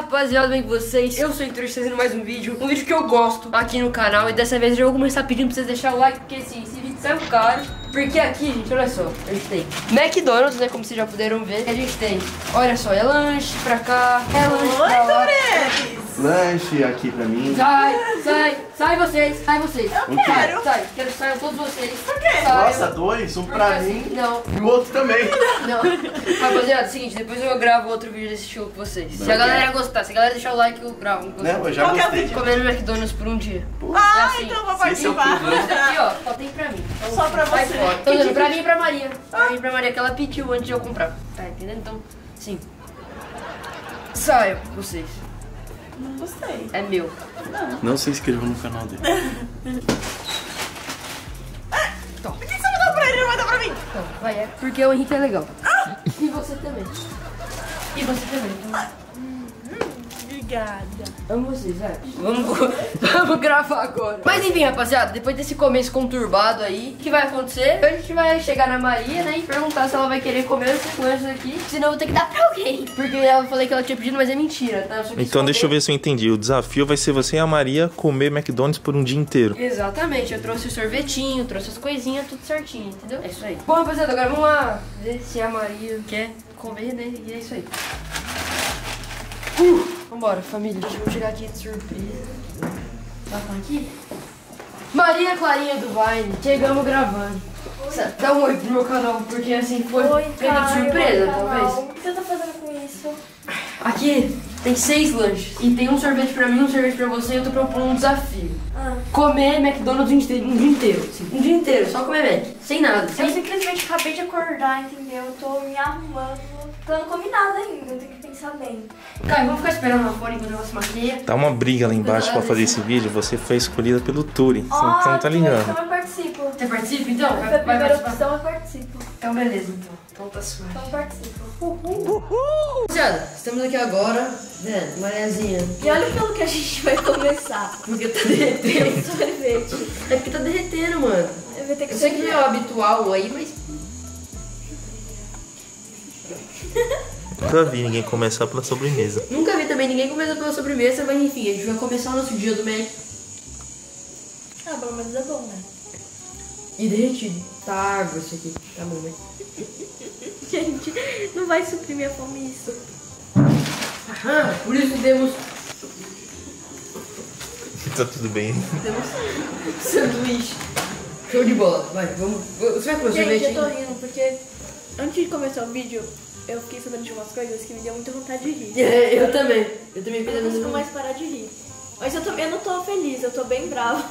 rapaziada, bem com vocês? Eu sou o Heitor, fazendo mais um vídeo que eu gosto aqui no canal. E dessa vez eu vou começar pedindo pra vocês deixarem o like, porque assim, esse vídeo saiu caro. Porque aqui, gente, olha só, a gente tem McDonald's, né, como vocês já puderam ver. A gente tem, olha só, é lanche pra cá, é lanche pra lá. Lanche aqui pra mim. Sai vocês. Eu quero. Quero que saiam todos vocês. Por quê? Nossa, dois, um pra mim Não. e o outro também. Não. Rapaziada, é o seguinte, depois eu gravo outro vídeo desse estilo com vocês. Se a galera gostar, se a galera deixar o like, eu gravo com vocês. Não, eu já Qual que é o gostei. vídeo? Comendo McDonald's por um dia. Ah, É assim. então eu vou Se esse é o participar. Aqui, ó, só tem pra mim. Então, Só pra sai você. fora. Tô dando pra mim e pra Maria. Pra mim e pra Maria, que ela pediu antes de eu comprar. Tá entendendo? Então, sim. Saiam, vocês. Não gostei. É meu. Não se inscrevam no canal dele. Por que você vai dar pra ele e não vai dar pra mim? Então, vai, é porque o Henrique é legal. E você também. E você também. Então, Obrigada. amo vocês, velho. Vamos gravar agora. Mas enfim, rapaziada, depois desse começo conturbado aí, o que vai acontecer? A gente vai chegar na Maria, né, e perguntar se ela vai querer comer esses lanches aqui. Senão eu vou ter que dar pra alguém. Porque eu falei que ela tinha pedido, mas é mentira, tá? Então deixa eu ver se eu entendi. O desafio vai ser você e a Maria comer McDonald's por um dia inteiro. Exatamente, eu trouxe o sorvetinho, trouxe as coisinhas, tudo certinho, entendeu? É isso aí. Bom, rapaziada, agora vamos lá ver se a Maria quer comer, né? E é isso aí. Vambora, família. Vamos chegar aqui de surpresa. Ela tá aqui? Maria Clarinha do Vine, chegamos gravando. Dá um oi pro meu canal, porque assim foi pega de surpresa, talvez. O que você tá fazendo com isso? Aqui tem 6 lanches. E tem um sorvete pra mim, um sorvete pra você. E eu tô propondo um desafio. Comer McDonald's um dia inteiro. Assim, um dia inteiro, só comer Mac. Sem nada. Eu simplesmente acabei de acordar, entendeu? Eu tô me arrumando. Eu não comi nada ainda, eu tenho que pensar bem. Cara, vamos ficar esperando lá fora enquanto ela se maquia. Tá uma briga lá embaixo pra fazer esse vídeo. Você foi escolhida pelo Turi. Você não tá ligando. Então eu participo. Você participa então? Foi a Vai primeira participar? opção, eu participo. Então beleza, então tá suave. Então eu participo. Rapaziada, estamos aqui agora, né, Mariazinha. E olha pelo que a gente vai começar. Porque tá derretendo. Sorvete. É porque tá derretendo, mano. Eu vou ter que Eu sei que não é o habitual aí, mas... Nunca vi ninguém começar pela sobremesa. Nunca vi também ninguém começando pela sobremesa, mas enfim, a gente vai começar o nosso dia do Mac. Ah, pelo menos é bom, né? E derretido. Tá água isso aqui. Tá bom, né? Gente, não vai suprir minha fome isso. Aham, por isso temos Tá tudo bem. sanduíche. Show de bola. Vai, vamos. Você vai comer sorvete Gente, eu tô ainda? rindo porque antes de começar o vídeo, eu fiquei sabendo de umas coisas que me deu muita vontade de rir. É, eu também. Eu também fiz a Eu não consigo mesma mais parar de rir. Mas eu não tô feliz, eu tô bem brava.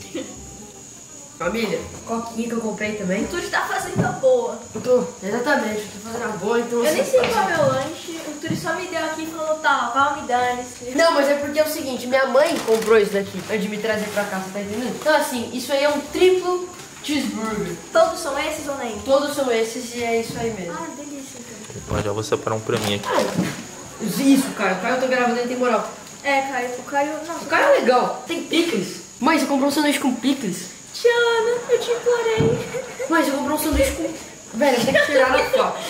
Família, coquinha que eu comprei também. O Turi tá fazendo a boa. Eu tô, exatamente, eu tô fazendo a boa, então... Eu nem assim, sei qual é meu lanche, o Turi só me deu aqui e falou, tá, qual me dane-se. Não, mas é porque é o seguinte, minha mãe comprou isso daqui antes de me trazer pra cá, você tá entendendo? Então assim, isso aí é um triplo cheeseburger. Todos são esses ou nem? Todos são esses e é isso aí mesmo. Ah, delícia então. Mas já vou separar um pra mim aqui. Isso, cara, o Caio eu tô gravando, ele tem moral. É, Caio, o Caio... Nossa, O Caio é legal, tem picles. Mãe, você comprou um sanduíche com picles? Tiana, eu te implorei. Mãe, você comprou um sanduíche com... Velho, tem que tirar na faca.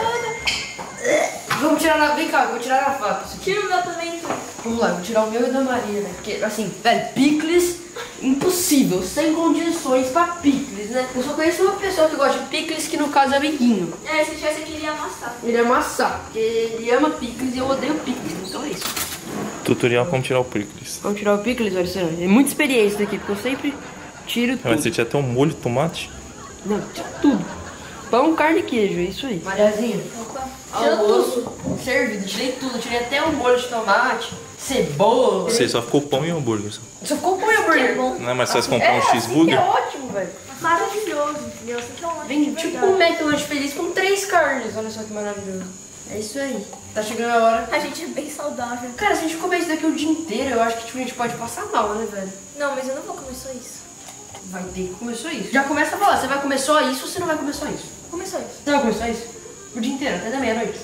Tiana, Vamos tirar na... Vem cá, eu vou tirar na faca. Isso aqui. tira o meu também. Vamos lá, eu vou tirar o meu e o da Maria, né? Porque, assim, velho, picles, impossível, sem condições pra picles, né? Eu só conheço uma pessoa que gosta de picles, que no caso é o amiguinho. É, se tivesse aqui, ele ia amassar. Ele é amassar, porque ele ama picles e eu odeio picles, então é isso. Tutorial como tirar o picles. Vamos tirar o picles, olha só. É muita experiência isso daqui, porque eu sempre tiro tudo. Mas você tinha até um molho de tomate? Não, tiro tudo. Pão, carne e queijo, é isso aí. Mariazinha, Opa. almoço servido, tirei tudo, tirei até um molho de tomate, cebola. Você só ficou pão e hambúrguer. Só. Só ficou pão e hambúrguer. Não é mais fácil comprar um Assim que cheeseburger? é ótimo, velho. Maravilhoso, entendeu? Você quer um lanche Vem de tipo verdade. um McDonald's feliz com 3 carnes. Olha só que maravilhoso. É isso aí. Tá chegando a hora. A gente é bem saudável. Cara, se a gente comer isso daqui o dia inteiro, eu acho que tipo, a gente pode passar mal, né, velho? Não, mas eu não vou comer só isso. Vai ter que comer só isso. Já começa a falar, você vai comer só isso ou você não vai comer só isso? Vou comer só isso. Você vai comer só isso? O dia inteiro, até da meia-noite.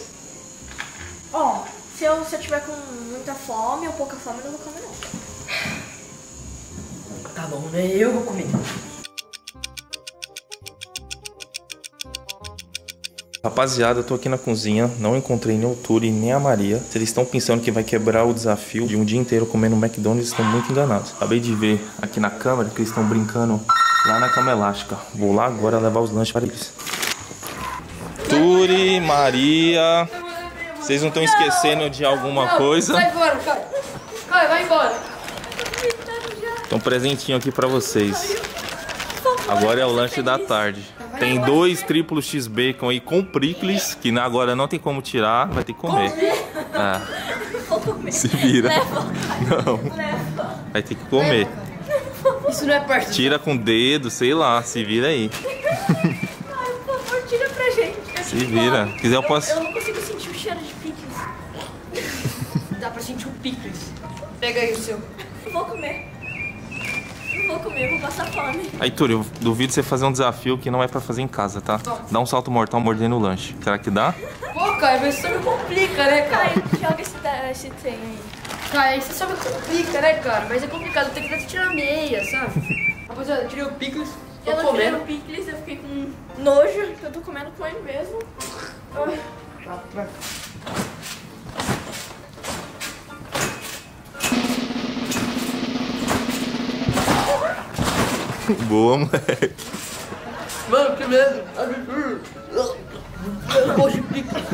Ó, se eu tiver com muita fome ou pouca fome, eu não vou comer não. Tá bom, né? Eu vou comer. Rapaziada, eu tô aqui na cozinha, não encontrei nem o Turi nem a Maria. Se eles estão pensando que vai quebrar o desafio de um dia inteiro comendo McDonald's, estão muito enganados. Acabei de ver aqui na câmera que eles estão brincando lá na cama elástica. Vou lá agora levar os lanches para eles. Turi, Maria, vocês não estão esquecendo de alguma coisa? Sai fora, Caio. Caio, vai embora. Tem um presentinho aqui pra vocês. Agora é o lanche da tarde. Tem 2 triplos X-Bacon aí com prickles, que agora não tem como tirar, vai ter que comer. Se vira. Não. Vai ter que comer. Isso não é parte. Tira com o dedo, sei lá, se vira aí. Ai, por favor, tira pra gente. Se vira. Se quiser eu posso... Eu não consigo sentir o cheiro de picles. Dá pra sentir um picles. Pega aí o seu. Não vou comer. Não vou comer, vou passar fome. Aí, Turi, eu duvido você fazer um desafio que não é pra fazer em casa, tá? Dá um salto mortal mordendo o lanche. Será que dá? Pô, Caio, mas isso não complica, né, cara? Caio, joga esse trem aí. Caio, isso só me complica, né, cara? Mas é complicado, tem que tirar a meia, sabe? Rapaziada, eu tirei o picles. Eu Tô não tirei comendo. o picles, eu fiquei com nojo, que eu tô comendo com ele mesmo. Ai. Vai. Boa, moleque. Mano, que medo. Eu gosto de picles.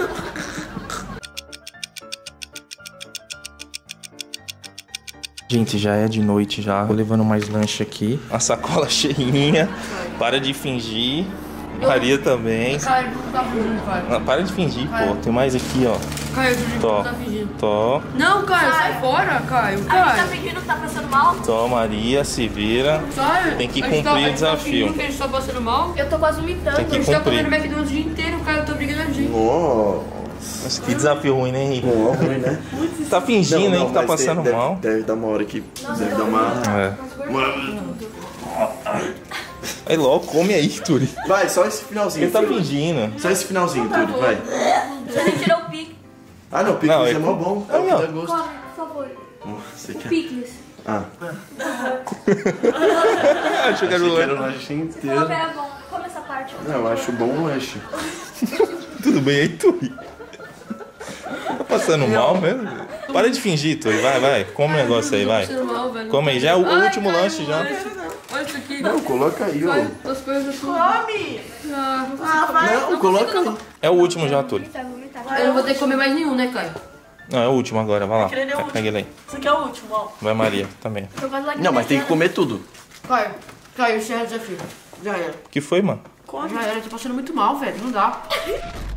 Gente, já é de noite já. Tô levando mais lanche aqui. A sacola cheinha. Para de fingir. Maria também. Caio, não tá fingindo, Caio. Ah, para de fingir, pô. Tem mais aqui, ó. Caio, eu juro que Tó. não tá fingindo. Tó. Não, Caio, sai fora, Caio. A gente tá Caio. fingindo que tá passando mal? Tó, Maria, se vira. Caio. Tem que A gente cumprir o a gente tá desafio. fingindo que a gente tá passando mal. Eu tô quase vomitando. Tem que A gente tá cumprir. comendo McDonald's o dia inteiro, Caio. Eu tô brigando a gente. Nossa, que desafio ruim, né, Henrique? Bom, ruim, né? Tá fingindo, hein, que tá mas passando deve, mal. Deve dar uma hora que deve dar uma... É. Aí logo, come aí, Turi. Vai, só esse finalzinho. Ele tá filho. fingindo. Só esse finalzinho, tudo, vai. Você nem tirou o picles. Ah, não, Não, picles é é mó com- bom. É o Aí, que ó. dá gosto. Come, por favor. Você quer? Picles. Ah, Achei que era o eu quero o lanche. lanche inteiro. Come, é bom. Come essa parte. Não, eu acho bom o lanche. Tudo bem aí, Turi? Tá passando mal mesmo? Para de fingir, Turi. Vai, vai. Come o negócio aí, vai. Passando mal, velho. Come aí. Já é o Ai, último Caio, lanche já. Olha isso aqui. Não, coloca aí, ó. Caio, as coisas assim. Come! Não, coloca aí. É o último já, Turi. Vomitar, vomitar. Eu não vou ter que comer mais nenhum, né, Caio? Não, é o último agora. Vai lá. Aquele é o último. Pega ele aí. Esse aqui é o último, ó. Vai, Maria, também. Tô quase lá Não, mas tem que comer tudo. Caio, Caio, encerra o desafio. Já era. O que foi, mano? Come. Já era, tô passando muito mal, velho. Não dá.